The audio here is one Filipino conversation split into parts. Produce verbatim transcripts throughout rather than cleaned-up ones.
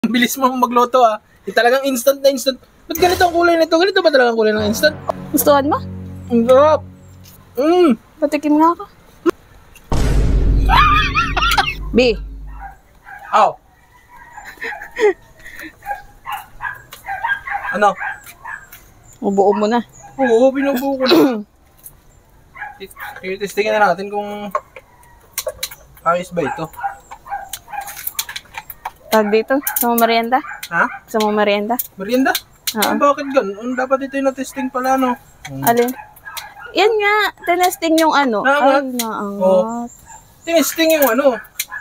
Ang bilis mo magluto ah. Di talagang instant na instant. Ba't ganito ang kulay nito? Ganito ba talagang kulay ng instant? Gustuhan mo? Ang sarap. Mmm. Patikim nga ako. B. Aw. Ano? Ubuo mo na. Oo, binubuo ko na. Testingin na natin kung ayos ba ito. Tag dito? Sa mo merienda? Ha? Sa mo merienda? Merienda? Oo. Ay, bakit ganun? Dapat ito yung na-testing pala, no? Hmm. Alin? Yan nga. Tinesting yung ano. Naangat? Ay, naangat. Oo. Tinesting yung ano.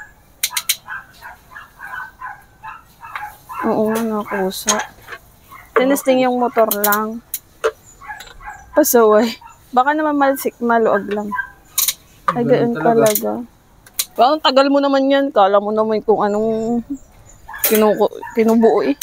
Oo nga, nakusa. Tinesting yung motor lang. Pasaway. Baka naman malsik, maluag lang. Ay, gayon talaga. Parang tagal mo naman yan. Kala mo naman kung anong kinuko, kinubuo eh.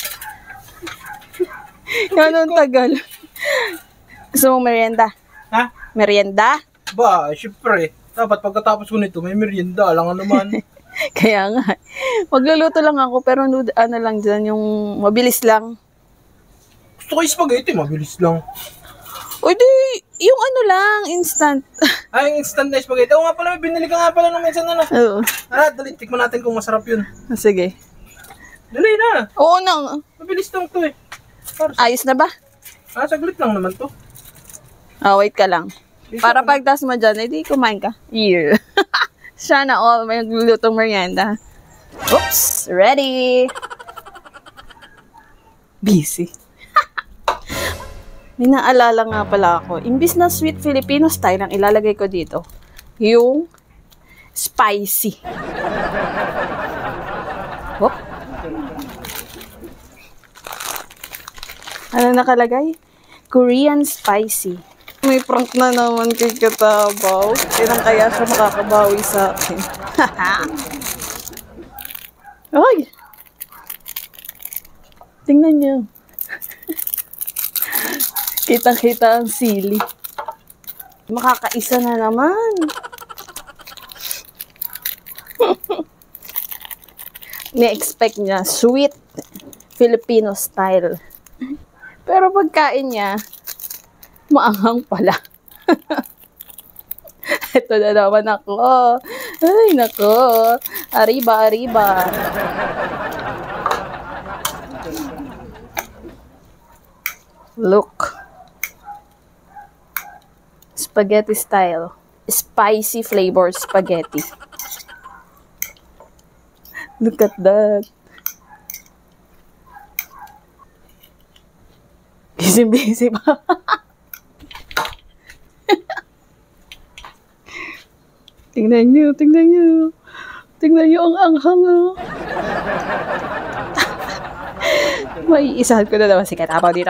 Anong tagal. Gusto mong merienda? Ha? Merienda? Ba, syempre. Dapat pagkatapos ko nito, may merienda. Alam nga naman. Kaya nga. Magluluto lang ako, pero ano lang dyan, yung mabilis lang. Gusto ko yung spaghetti, mabilis lang. O di, yung ano lang, instant. Ay, yung instant na spaghetti. Oo nga pala, may binili ka nga pala nung minsan na. Oo. Tara, dali, tikman natin kung masarap yun. Sige. Dali na. Oo na. Mabilis lang to eh. Para, Ayos na ba? ah, saglit lang naman to. Ah, wait ka lang. Bisa Para ka na. pagtas mo dyan, edi kumain ka. Yeah. Sana all may naglulutong merienda. Oops! Ready! Busy. May naalala nga pala ako. Imbis na sweet Filipino style ang ilalagay ko dito, yung spicy. Whoop. Ano nakalagay? Korean spicy. May prank na naman kay Katabaw. Kailan kaya siya makakabawi sa akin? Ay! Tingnan niyo. Kitang-kita ang sili. Makakaisa na naman. Ni-expect niya, sweet Filipino style. Pero pagkain niya, maanghang pala. Ito na naman ako. Ay, nako. Arriba, arriba. Look. Spaghetti style. Spicy flavored spaghetti. Look at that. Busy-busy pa. Tingnan nyo, tingnan nyo. Tingnan nyo ang anghang. May isahan ko na naman si Katabaw dito.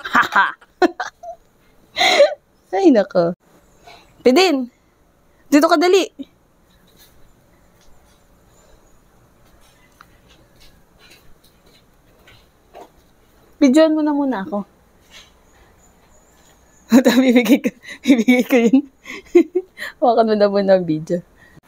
Ay, nako. Pidin, dito ka dali. Bidyoan mo na muna ako. Bibigay ko, bibigay ko yun. Hawakan mo na muna ang video.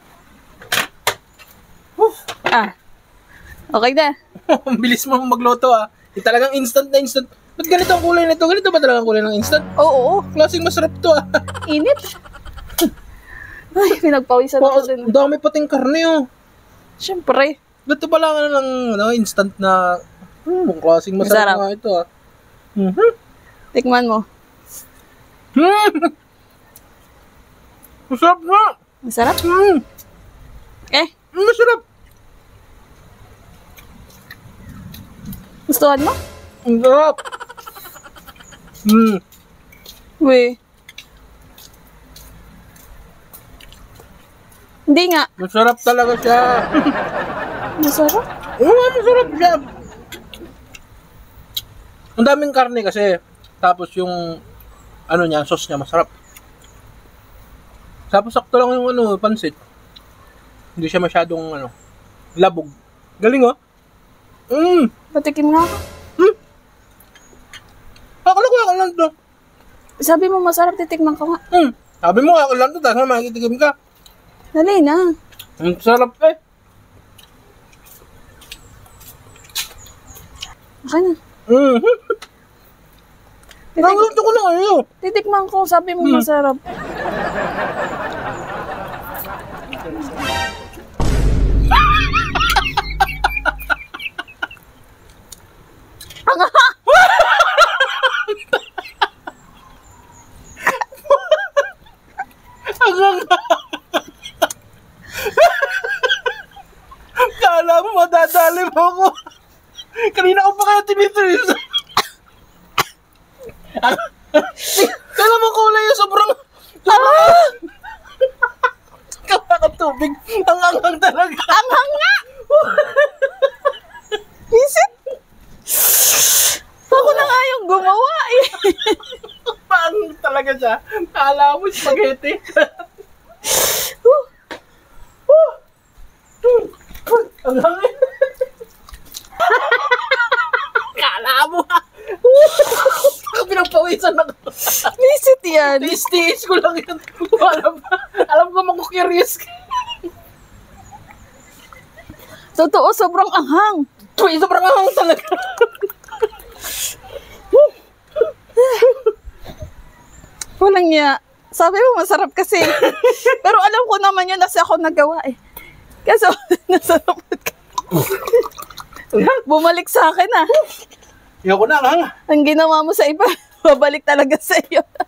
Ah, okay na. Ang bilis mo magluto ah. Di talagang instant na instant. Ba't ganito ang kulay nito? Ganito ba talagang kulay ng instant? Oo, oo. Klaseng masarap to ah. Init. Ay, pinagpawisan ako din. Ang dami pating karne oh. Siyempre. Ganito ba lang ng ano, instant na hmm, ang klaseng masarap Masarap. nga ito ah. Mm-hmm. Tikman mo. Hmm. Masarap nga. Masarap? Hmm. Eh, Masarap. gustuhan mo? Ang sarap. Hmm. Uy. Hindi nga. Masarap talaga siya. Masarap? Oo nga, masarap siya. Ang daming karne kasi. Tapos yung ano niya, sauce niya masarap. Tapos sakto lang yung ano, pansit. Hindi siya masyadong ano, labog. Galing oh. Mm. Patikim nga ako. Hmm. Akala ko ako lang to. Sabi mo masarap, titikman ko nga. Hmm. Sabi mo ako lang to, tapos makikitikim ka. Dali na. Ang sarap eh. Okay na. Mm. Titik Nagusto ko na kayo. titikman ko, sabi mo masarap. Kala mo madadali mo ako. Kanina ko pa kaya tinitrace. Kala mo kulay yung sobrang... Ah! Kala ka tubig. Ang anghang talaga. Anghang nga! Visit! Ako na nga yung gumawa eh. Paano talaga siya? Kala mo spaghetti. Ang hangin. Kala mo ha. Ako pinagpawisan ako. Visit yan. Tiis-tiis ko lang yan. Alam, alam ko makukurious ka. Totoo, sobrang anghang. Uy, sobrang anghang talaga. Walang niya. Sabi mo, masarap kasi. Pero alam ko naman yun kasi ako nagawa eh. Kasi nasarapan ka. Bumalik sa akin ah. Ayoko na, anghang. Ang ginawa mo sa iba, babalik talaga sa iyo.